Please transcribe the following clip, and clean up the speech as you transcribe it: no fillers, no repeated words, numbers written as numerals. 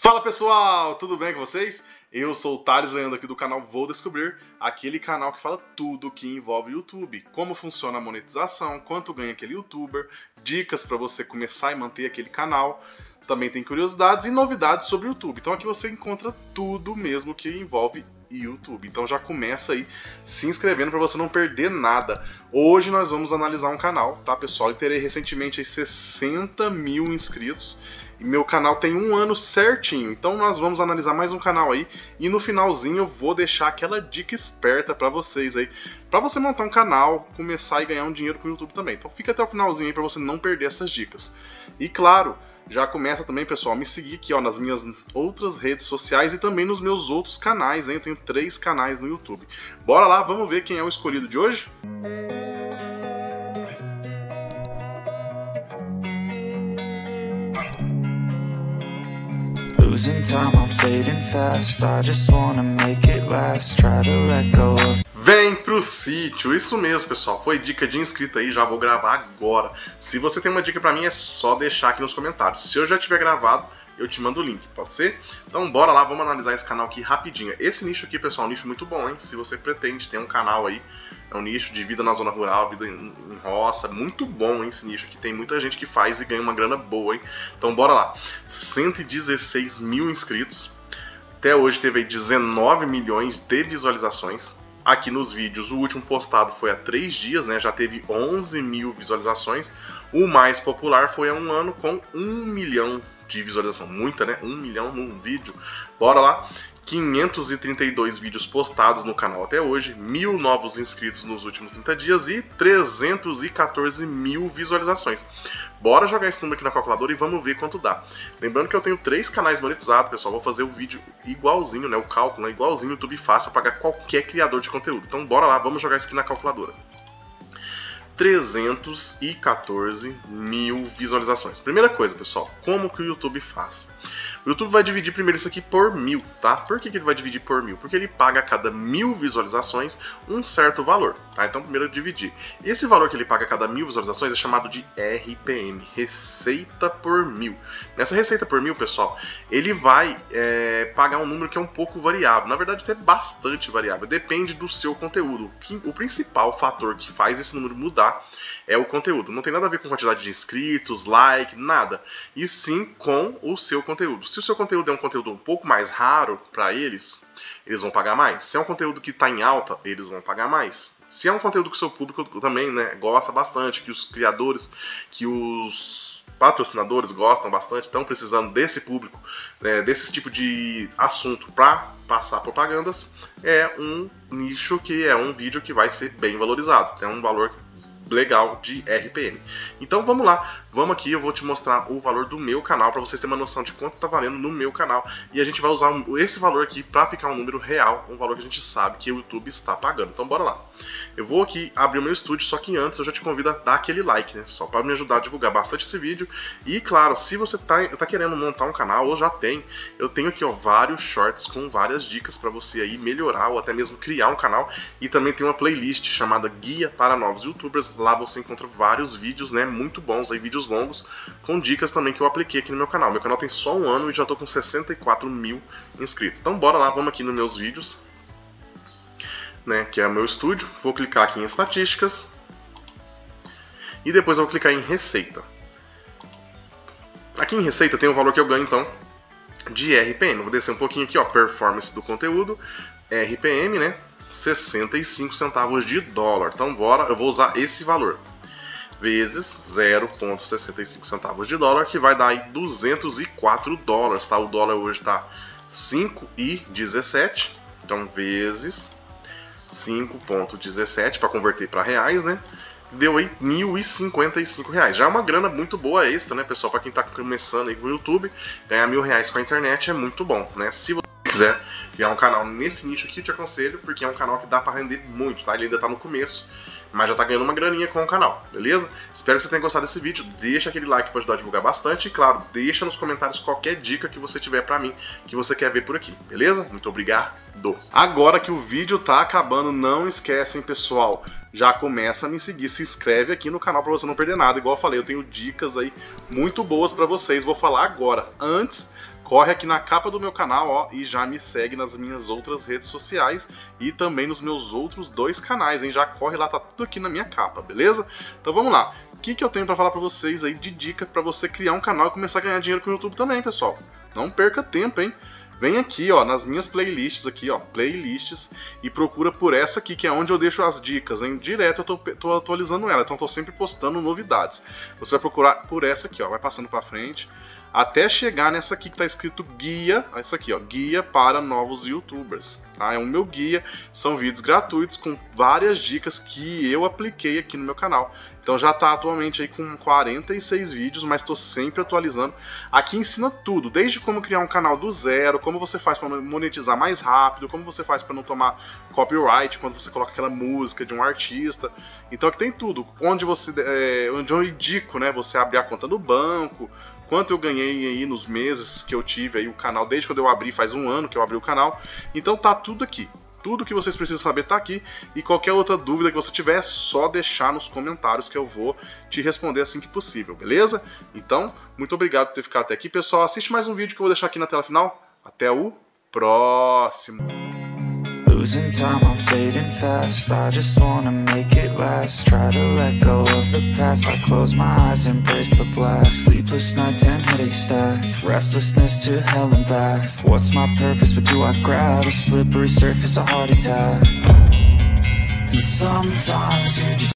Fala pessoal, tudo bem com vocês? Eu sou o Thales Leandro aqui do canal Vou Descobrir, aquele canal que fala tudo que envolve o YouTube, como funciona a monetização, quanto ganha aquele youtuber, dicas para você começar e manter aquele canal, também tem curiosidades e novidades sobre o YouTube. Então aqui você encontra tudo mesmo que envolve YouTube. Então já começa aí se inscrevendo para você não perder nada. Hoje nós vamos analisar um canal, tá pessoal? Eu terei recentemente aí 60 mil inscritos. E meu canal tem um ano certinho, então nós vamos analisar mais um canal aí e no finalzinho eu vou deixar aquela dica esperta pra vocês aí, pra você montar um canal, começar e ganhar um dinheiro com o YouTube também. Então fica até o finalzinho aí pra você não perder essas dicas. E claro, já começa também, pessoal, a me seguir aqui ó, nas minhas outras redes sociais e também nos meus outros canais, hein? Eu tenho 3 canais no YouTube. Bora lá, vamos ver quem é o escolhido de hoje? Losing time, I'm fading fast. I just wanna make it last. Try to let go of... Vem pro sítio, isso mesmo pessoal, foi dica de inscrito aí, já vou gravar agora. Se você tem uma dica pra mim é só deixar aqui nos comentários. Se eu já tiver gravado, eu te mando o link, pode ser? Então bora lá, vamos analisar esse canal aqui rapidinho. Esse nicho aqui, pessoal, é um nicho muito bom, hein? Se você pretende ter um canal aí, é um nicho de vida na zona rural, vida em roça, muito bom, hein, esse nicho aqui. Tem muita gente que faz e ganha uma grana boa, hein? Então bora lá. 116 mil inscritos. Até hoje teve aí 19 milhões de visualizações. Aqui nos vídeos, o último postado foi há 3 dias, né? Já teve 11 mil visualizações. O mais popular foi há um ano com 1 milhão de visualização. Muita, né? 1 milhão num vídeo. Bora lá. 532 vídeos postados no canal até hoje, 1000 novos inscritos nos últimos 30 dias e 314 mil visualizações. Bora jogar esse número aqui na calculadora e vamos ver quanto dá. Lembrando que eu tenho 3 canais monetizados, pessoal. Vou fazer o vídeo igualzinho, né? O cálculo, né? Igualzinho o YouTube faz para pagar qualquer criador de conteúdo. Então bora lá, vamos jogar isso aqui na calculadora. 314 mil visualizações. Primeira coisa, pessoal, como que o YouTube faz? O YouTube vai dividir primeiro isso aqui por 1000, tá? Por que ele vai dividir por 1000? Porque ele paga a cada 1000 visualizações um certo valor, tá? Então primeiro eu dividi. Esse valor que ele paga a cada 1000 visualizações é chamado de RPM, Receita por Mil. Nessa Receita por Mil, pessoal, ele vai pagar um número que é um pouco variável. Na verdade, até bastante variável. Depende do seu conteúdo. O principal fator que faz esse número mudar é o conteúdo. Não tem nada a ver com quantidade de inscritos, like, nada. E sim com o seu conteúdo. Se o seu conteúdo é um conteúdo um pouco mais raro para eles vão pagar mais. Se é um conteúdo que está em alta, eles vão pagar mais. Se é um conteúdo que o seu público também, né, gosta bastante, que os criadores, que os patrocinadores gostam bastante, estão precisando desse público, né, desse tipo de assunto para passar propagandas, é um nicho que é um vídeo que vai ser bem valorizado. Tem um valor legal de RPM. Então vamos lá, vamos aqui, eu vou te mostrar o valor do meu canal para vocês terem uma noção de quanto tá valendo no meu canal e a gente vai usar esse valor aqui para ficar um número real, um valor que a gente sabe que o YouTube está pagando. Então bora lá. Eu vou aqui abrir o meu estúdio, só que antes eu já te convido a dar aquele like, né, só para me ajudar a divulgar bastante esse vídeo. E claro, se você tá querendo montar um canal ou já tem, eu tenho aqui ó, vários shorts com várias dicas para você aí melhorar ou até mesmo criar um canal, e também tem uma playlist chamada Guia para Novos YouTubers. Lá você encontra vários vídeos, né, muito bons, aí, vídeos longos, com dicas também que eu apliquei aqui no meu canal. Meu canal tem só um ano e já tô com 64 mil inscritos. Então bora lá, vamos aqui nos meus vídeos, né, que é o meu estúdio. Vou clicar aqui em estatísticas e depois eu vou clicar em receita. Aqui em receita tem o valor que eu ganho então de RPM. Vou descer um pouquinho aqui, ó, performance do conteúdo, RPM, né, 65 centavos de dólar. Então bora, eu vou usar esse valor vezes 0,65 centavos de dólar, que vai dar aí 204 dólares, tá? O dólar hoje tá 5,17, então vezes 5,17 para converter para reais, né? Deu aí R$1.055. Já é uma grana muito boa extra, né, pessoal? Para quem tá começando aí com o YouTube, ganhar R$1.000 com a internet é muito bom, né? Se você quiser criar um canal nesse nicho aqui, eu te aconselho, porque é um canal que dá para render muito, tá? Ele ainda tá no começo, mas já tá ganhando uma graninha com o canal, beleza? Espero que você tenha gostado desse vídeo, deixa aquele like para ajudar a divulgar bastante e claro, deixa nos comentários qualquer dica que você tiver pra mim, que você quer ver por aqui, beleza? Muito obrigado! Agora que o vídeo tá acabando, não esquecem, pessoal, já começa a me seguir, se inscreve aqui no canal pra você não perder nada. Igual eu falei, eu tenho dicas aí muito boas pra vocês, vou falar agora. Antes, corre aqui na capa do meu canal, ó, e já me segue nas minhas outras redes sociais e também nos meus outros 2 canais, hein? Já corre lá, tá tudo aqui na minha capa, beleza? Então vamos lá. O que eu tenho pra falar pra vocês aí de dica pra você criar um canal e começar a ganhar dinheiro com o YouTube também, pessoal? Não perca tempo, hein? Vem aqui, ó, nas minhas playlists aqui, ó, playlists, e procura por essa aqui, que é onde eu deixo as dicas, hein? Direto eu tô atualizando ela, então eu tô sempre postando novidades. Você vai procurar por essa aqui, ó, vai passando pra frente, até chegar nessa aqui que tá escrito guia, essa aqui, ó, guia para novos youtubers, tá? É o meu guia, são vídeos gratuitos com várias dicas que eu apliquei aqui no meu canal. Então já tá atualmente aí com 46 vídeos, mas tô sempre atualizando. Aqui ensina tudo, desde como criar um canal do zero, como você faz para monetizar mais rápido, como você faz para não tomar copyright quando você coloca aquela música de um artista. Então aqui tem tudo, onde eu indico, né, você abrir a conta do banco, quanto eu ganhei aí nos meses que eu tive aí o canal, desde quando eu abri, faz 1 ano que eu abri o canal. Então tá tudo aqui. Tudo que vocês precisam saber tá aqui, e qualquer outra dúvida que você tiver é só deixar nos comentários que eu vou te responder assim que possível, beleza? Então, muito obrigado por ter ficado até aqui, pessoal. Assiste mais um vídeo que eu vou deixar aqui na tela final. Até o próximo! Losing time, I'm fading fast. I just wanna make it last. Try to let go of the past. I close my eyes, embrace the black. Sleepless nights and headaches stack. Restlessness to hell and back. What's my purpose? What do I grab? A slippery surface, a heart attack. And sometimes you just